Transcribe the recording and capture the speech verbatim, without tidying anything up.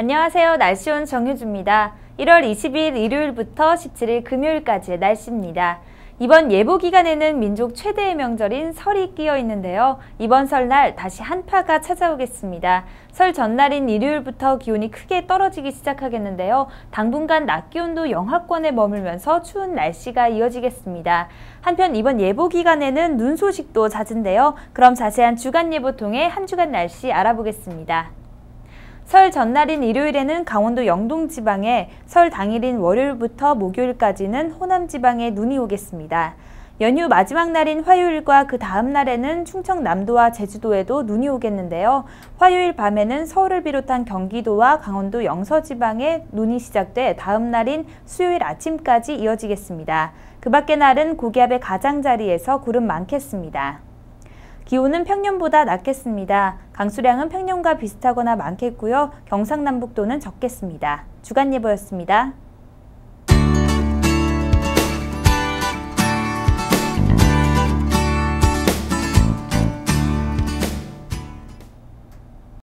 안녕하세요. 날씨온 정유주입니다. 일월 이십일 일요일부터 십칠일 금요일까지의 날씨입니다. 이번 예보 기간에는 민족 최대의 명절인 설이 끼어 있는데요. 이번 설날 다시 한파가 찾아오겠습니다. 설 전날인 일요일부터 기온이 크게 떨어지기 시작하겠는데요. 당분간 낮 기온도 영하권에 머물면서 추운 날씨가 이어지겠습니다. 한편 이번 예보 기간에는 눈 소식도 잦은데요. 그럼 자세한 주간 예보 통해 한 주간 날씨 알아보겠습니다. 설 전날인 일요일에는 강원도 영동 지방에, 설 당일인 월요일부터 목요일까지는 호남 지방에 눈이 오겠습니다. 연휴 마지막 날인 화요일과 그 다음 날에는 충청남도와 제주도에도 눈이 오겠는데요. 화요일 밤에는 서울을 비롯한 경기도와 강원도 영서 지방에 눈이 시작돼 다음 날인 수요일 아침까지 이어지겠습니다. 그 밖의 날은 고기압의 가장자리에서 구름 많겠습니다. 기온은 평년보다 낮겠습니다. 강수량은 평년과 비슷하거나 많겠고요. 경상남북도는 적겠습니다. 주간 예보였습니다.